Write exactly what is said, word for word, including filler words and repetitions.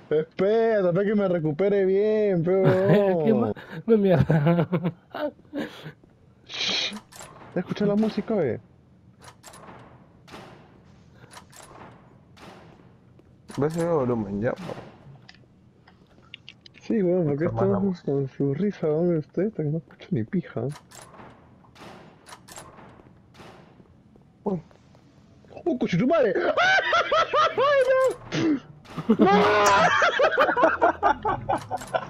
Espera, espera que me recupere bien, ¿Qué más? pero... No, mierda. ¿Te escuchas la música, ve? ¿Ves ese volumen ya? Po? Sí, weón, porque Escucha más la estamos música. con su risa donde estoy, hasta que no escucho ni pija. Uy, ¡Oh, coche tu madre! ¡Ay, no! ¡No!